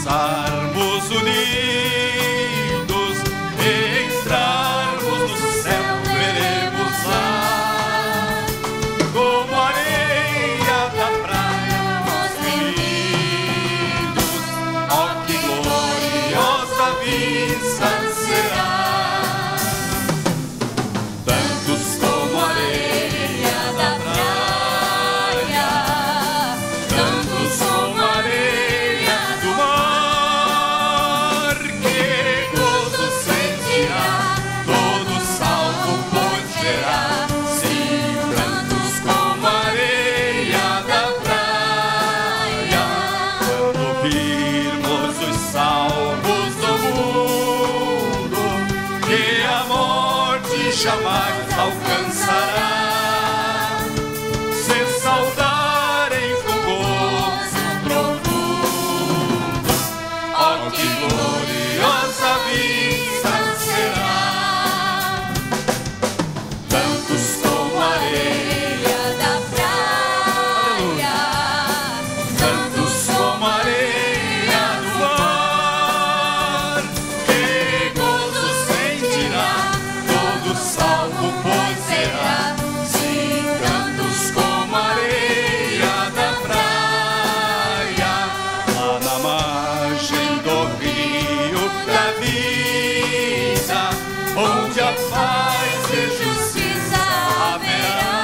alcançarmos unidos, entrarmos no céu, veremos lá, como a areia da praia, os reunidos. Oh, que gloriosa vista será! Tantos como a areia da praia, tantos como a areia do mar, que gozo sentirá todo salvo, pois verá. Sim, tantos como a areia da praia, quando virmos os salvos do mundo, que a morte jamais alcançará, se saudarem com gozo profundo. Oh, que gloriosa vista será! Tantos como a areia da praia, tantos como a areia do mar, que gozo sentirá todo salvo, pois será. Sim, tantos como a areia da praia, lá na margem do rio da vida, onde a paz e justiça haverá,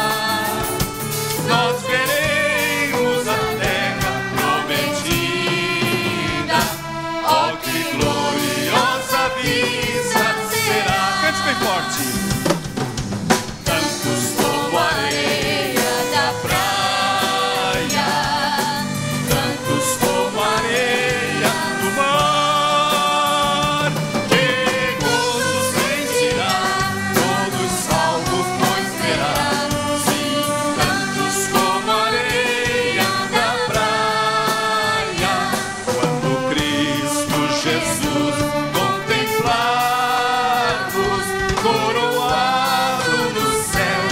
nós veremos a terra prometida. Oh, que gloriosa vista será! Cante bem forte. Tantos como a areia da praia, tantos como a areia do mar, que gozo sentirá todo salvo, pois verá. Sim, tantos como a areia da praia, quando Cristo Jesus contemplarmos, coroado no céu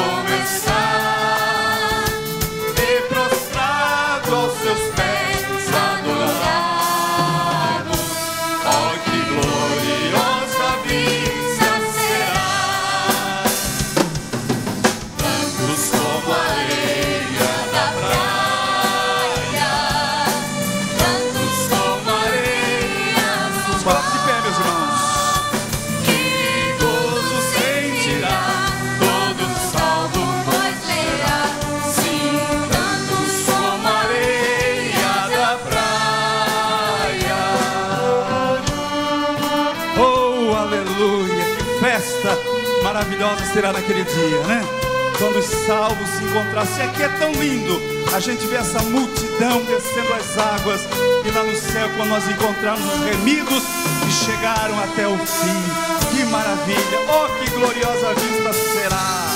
começar, e prostrado aos seus pés adorarmos. Oh, que gloriosa vista será! Tantos como a areia da praia, tantos como a areia do mar. De pé, meus irmãos. Que gozo sentirá todo salvo, pois verá. Sim, tantos como a areia da praia. Oh, aleluia! Que festa maravilhosa será naquele dia, né? Quando os salvos se encontrassem. Aqui é tão lindo a gente ver essa multidão descendo as águas, e lá no céu, quando nós encontrarmos os remidos que chegaram até o fim. Que maravilha! Oh, que gloriosa vista será!